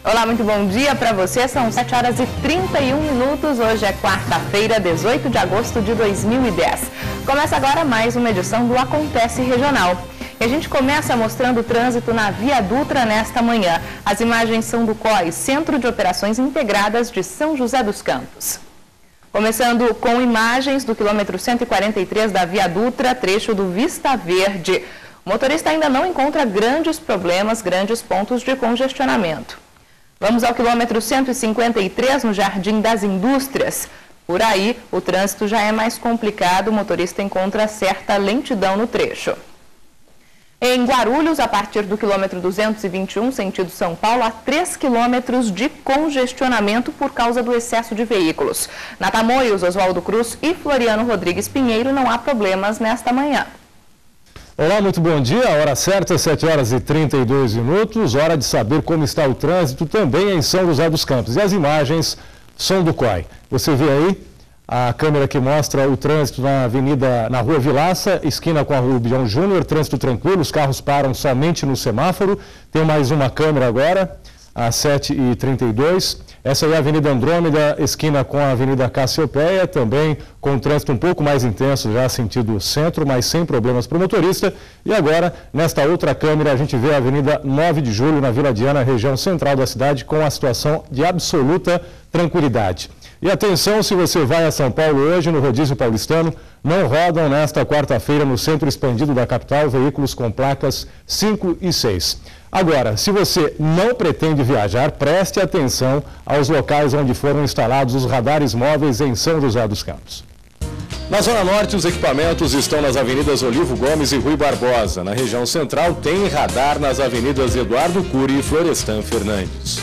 Olá, muito bom dia para você. São 7h31. Hoje é quarta-feira, 18 de agosto de 2010. Começa agora mais uma edição do Acontece Regional. E a gente começa mostrando o trânsito na Via Dutra nesta manhã. As imagens são do COI, Centro de Operações Integradas de São José dos Campos. Começando com imagens do quilômetro 143 da Via Dutra, trecho do Vista Verde. O motorista ainda não encontra grandes problemas, grandes pontos de congestionamento. Vamos ao quilômetro 153, no Jardim das Indústrias. Por aí, o trânsito já é mais complicado, o motorista encontra certa lentidão no trecho. Em Guarulhos, a partir do quilômetro 221, sentido São Paulo, há 3 quilômetros de congestionamento por causa do excesso de veículos. Na Tamoios, Oswaldo Cruz e Floriano Rodrigues Pinheiro não há problemas nesta manhã. Olá, muito bom dia. A hora certa, 7h32, hora de saber como está o trânsito também em São José dos Campos. E as imagens são do COI. Você vê aí a câmera que mostra o trânsito na Rua Vilaça, esquina com a Rua Bion Júnior, trânsito tranquilo, os carros param somente no semáforo. Tem mais uma câmera agora, às 7h32. Essa aí é a Avenida Andrômeda, esquina com a Avenida Cassiopeia, também com trânsito um pouco mais intenso, já sentido centro, mas sem problemas para o motorista. E agora, nesta outra câmera, a gente vê a Avenida 9 de Julho, na Vila Diana, região central da cidade, com a situação de absoluta tranquilidade. E atenção, se você vai a São Paulo hoje, no Rodízio Paulistano, não rodam nesta quarta-feira no centro expandido da capital veículos com placas 5 e 6. Agora, se você não pretende viajar, preste atenção aos locais onde foram instalados os radares móveis em São José dos Campos. Na Zona Norte, os equipamentos estão nas avenidas Olivo Gomes e Rui Barbosa. Na região central, tem radar nas avenidas Eduardo Cury e Florestan Fernandes.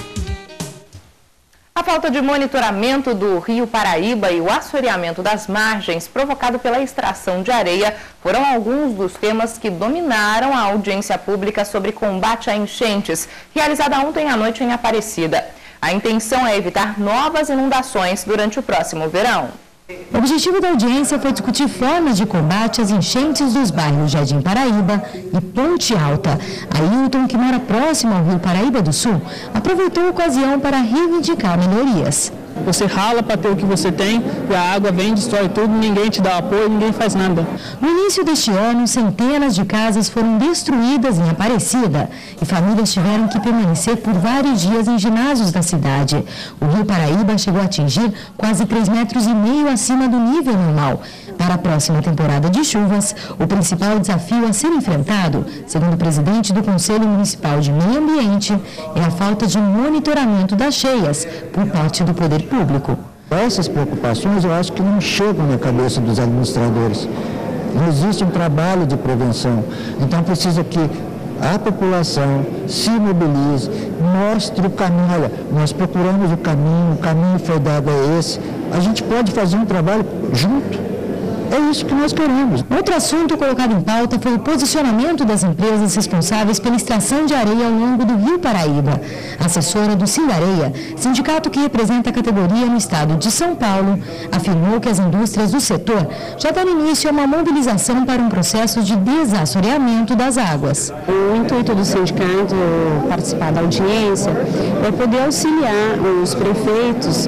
A falta de monitoramento do Rio Paraíba e o assoreamento das margens provocado pela extração de areia foram alguns dos temas que dominaram a audiência pública sobre combate a enchentes, realizada ontem à noite em Aparecida. A intenção é evitar novas inundações durante o próximo verão. O objetivo da audiência foi discutir formas de combate às enchentes dos bairros Jardim Paraíba e Ponte Alta. Ailton, que mora próximo ao Rio Paraíba do Sul, aproveitou a ocasião para reivindicar melhorias. Você rala para ter o que você tem e a água vem, destrói tudo, ninguém te dá apoio, ninguém faz nada. No início deste ano, centenas de casas foram destruídas em Aparecida e famílias tiveram que permanecer por vários dias em ginásios da cidade. O Rio Paraíba chegou a atingir quase 3,5 metros acima do nível normal. Para a próxima temporada de chuvas, o principal desafio a ser enfrentado, segundo o presidente do Conselho Municipal de Meio Ambiente, é a falta de monitoramento das cheias por parte do poder público. Essas preocupações eu acho que não chegam na cabeça dos administradores. Não existe um trabalho de prevenção. Então precisa que a população se mobilize, mostre o caminho. Olha, nós procuramos o caminho foi dado a esse. A gente pode fazer um trabalho junto. É isso que nós queremos. Outro assunto colocado em pauta foi o posicionamento das empresas responsáveis pela extração de areia ao longo do Rio Paraíba. A assessora do Sindareia, sindicato que representa a categoria no estado de São Paulo, afirmou que as indústrias do setor já deram início a uma mobilização para um processo de desassoreamento das águas. O intuito do sindicato participar da audiência é poder auxiliar os prefeitos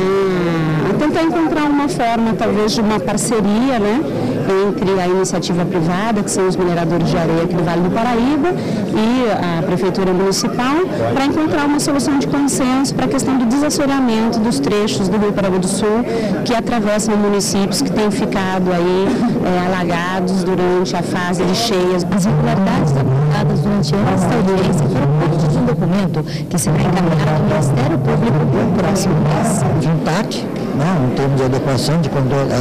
a tentar encontrar uma forma, talvez, de uma parceria, entre a iniciativa privada, que são os mineradores de areia aqui do Vale do Paraíba, e a Prefeitura Municipal, para encontrar uma solução de consenso para a questão do desassoreamento dos trechos do Rio Paraíba do Sul, que atravessam municípios que têm ficado aí alagados durante a fase de cheias. As irregularidades apontadas durante esta audiência foram parte de um documento que será encaminhado ao Ministério Público no próximo mês. De impacto, em termos de adequação de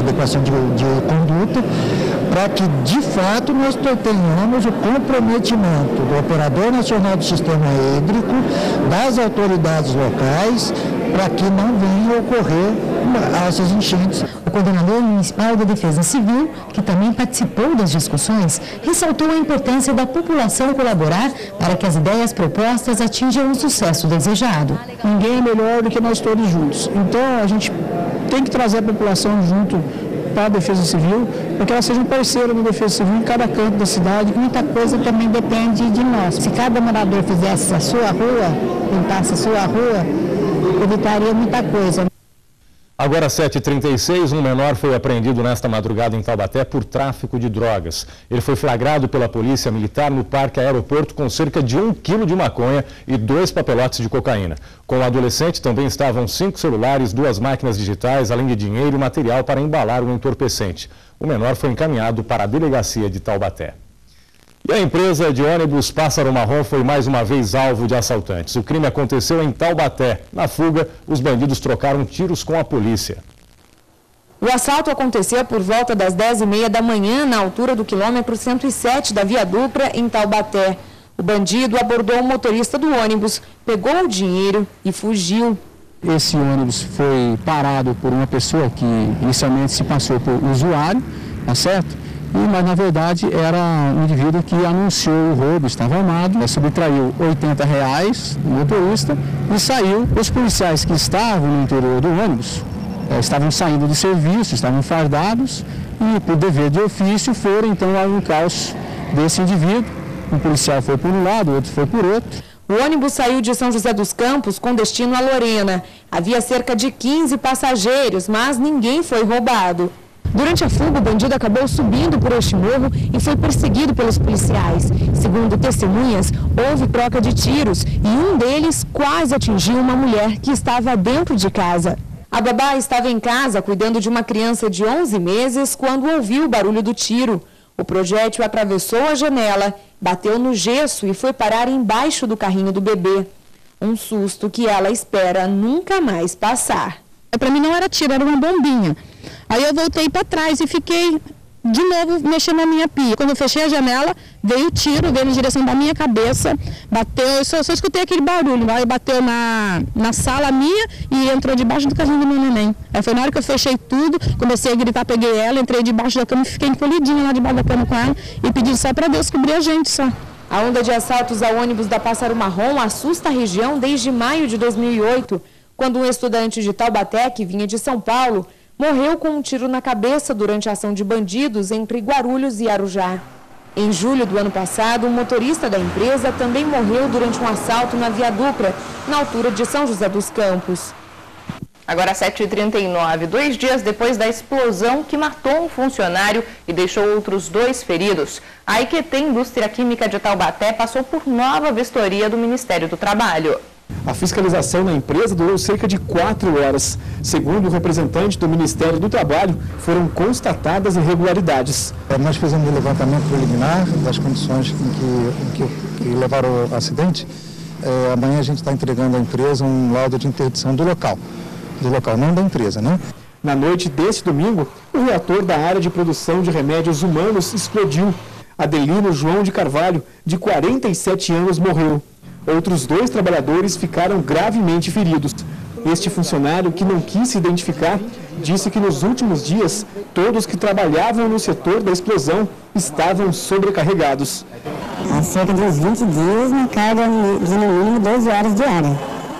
conduta, para que, de fato, nós tenhamos o comprometimento do Operador Nacional do Sistema Hídrico, das autoridades locais, para que não venham a ocorrer essas enchentes. O coordenador municipal da Defesa Civil, que também participou das discussões, ressaltou a importância da população colaborar para que as ideias propostas atinjam o sucesso desejado. Ninguém é melhor do que nós todos juntos. Então, a gente tem que trazer a população junto participar da Defesa Civil, para que ela seja um parceiro da Defesa Civil em cada canto da cidade. Muita coisa também depende de nós. Se cada morador fizesse a sua rua, pintasse a sua rua, evitaria muita coisa. Agora, 7h36, um menor foi apreendido nesta madrugada em Taubaté por tráfico de drogas. Ele foi flagrado pela polícia militar no parque aeroporto com cerca de 1 quilo de maconha e 2 papelotes de cocaína. Com o adolescente também estavam 5 celulares, 2 máquinas digitais, além de dinheiro e material para embalar o entorpecente. O menor foi encaminhado para a delegacia de Taubaté. E a empresa de ônibus Pássaro Marrom foi mais uma vez alvo de assaltantes. O crime aconteceu em Taubaté. Na fuga, os bandidos trocaram tiros com a polícia. O assalto acontecia por volta das 10h30 da manhã, na altura do quilômetro 107 da Via Dupla, em Taubaté. O bandido abordou o motorista do ônibus, pegou o dinheiro e fugiu. Esse ônibus foi parado por uma pessoa que inicialmente se passou por usuário, tá certo? Mas na verdade era um indivíduo que anunciou o roubo, estava armado, subtraiu R$80 do motorista e saiu. Os policiais que estavam no interior do ônibus estavam saindo de serviço, estavam fardados e por dever de ofício foram então ao encalço desse indivíduo. Um policial foi por um lado, o outro foi por outro. O ônibus saiu de São José dos Campos com destino a Lorena. Havia cerca de 15 passageiros, mas ninguém foi roubado. Durante a fuga, o bandido acabou subindo por este morro e foi perseguido pelos policiais. Segundo testemunhas, houve troca de tiros e um deles quase atingiu uma mulher que estava dentro de casa. A babá estava em casa cuidando de uma criança de 11 meses quando ouviu o barulho do tiro. O projétil atravessou a janela, bateu no gesso e foi parar embaixo do carrinho do bebê. Um susto que ela espera nunca mais passar. Para mim não era tiro, era uma bombinha. Aí eu voltei para trás e fiquei de novo mexendo na minha pia. Quando eu fechei a janela, veio o tiro, veio na direção da minha cabeça, bateu, eu só escutei aquele barulho, aí bateu na sala minha e entrou debaixo do carrinho do meu neném. Aí foi na hora que eu fechei tudo, comecei a gritar, peguei ela, entrei debaixo da cama e fiquei encolhidinha lá debaixo da cama com ela e pedi só para Deus cobrir a gente só. A onda de assaltos ao ônibus da Pássaro Marrom assusta a região desde maio de 2008, quando um estudante de Taubaté, que vinha de São Paulo, morreu com um tiro na cabeça durante a ação de bandidos entre Guarulhos e Arujá. Em julho do ano passado, um motorista da empresa também morreu durante um assalto na Via Dupla, na altura de São José dos Campos. Agora 7h39, 2 dias depois da explosão que matou um funcionário e deixou outros 2 feridos, a IQT Indústria Química de Taubaté passou por nova vistoria do Ministério do Trabalho. A fiscalização na empresa durou cerca de 4 horas. Segundo o representante do Ministério do Trabalho, foram constatadas irregularidades. Nós fizemos um levantamento preliminar das condições que levaram ao acidente. Amanhã a gente está entregando à empresa um laudo de interdição do local, não da empresa, né? Na noite deste domingo, o reator da área de produção de remédios humanos explodiu. Adelino João de Carvalho, de 47 anos, morreu. Outros 2 trabalhadores ficaram gravemente feridos. Este funcionário, que não quis se identificar, disse que nos últimos dias, todos que trabalhavam no setor da explosão estavam sobrecarregados. Há cerca de uns 20 dias, uma carga de no mínimo 12 horas diária.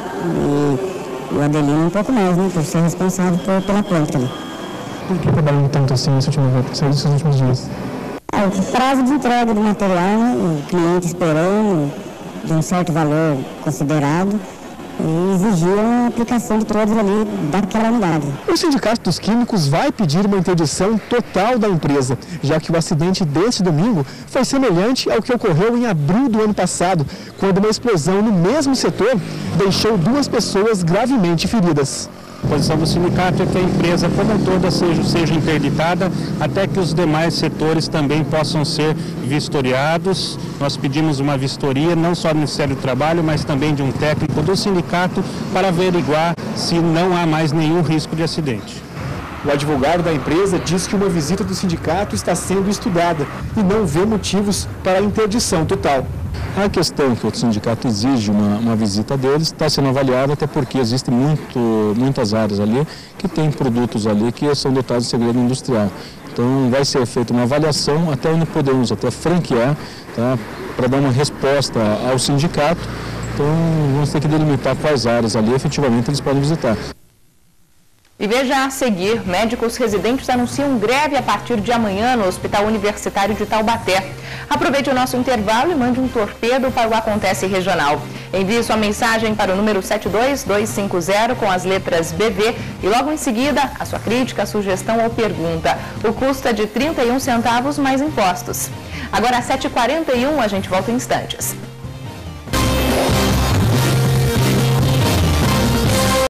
E o Adelino um pouco mais, né, por ser responsável pela planta. Por que trabalhando tanto assim nesses últimos dias? O prazo de entrega do material, né, o cliente esperando de um certo valor considerado e exigia a aplicação de todos ali daquela unidade. O Sindicato dos Químicos vai pedir uma interdição total da empresa, já que o acidente deste domingo foi semelhante ao que ocorreu em abril do ano passado, quando uma explosão no mesmo setor deixou 2 pessoas gravemente feridas. A posição do sindicato é que a empresa como um toda seja interditada até que os demais setores também possam ser vistoriados. Nós pedimos uma vistoria não só do Ministério do Trabalho, mas também de um técnico do sindicato para averiguar se não há mais nenhum risco de acidente. O advogado da empresa diz que uma visita do sindicato está sendo estudada e não vê motivos para a interdição total. A questão que o sindicato exige uma visita deles está sendo avaliada, até porque existem muitas áreas ali que têm produtos ali que são dotados de segredo industrial. Então vai ser feita uma avaliação até onde podemos até franquear, tá, para dar uma resposta ao sindicato. Então vamos ter que delimitar quais áreas ali efetivamente eles podem visitar. E veja a seguir, médicos residentes anunciam greve a partir de amanhã no Hospital Universitário de Taubaté. Aproveite o nosso intervalo e mande um torpedo para o Acontece Regional. Envie sua mensagem para o número 72250 com as letras BV e logo em seguida a sua crítica, sugestão ou pergunta. O custo é de 31 centavos mais impostos. Agora às 7h41, a gente volta em instantes.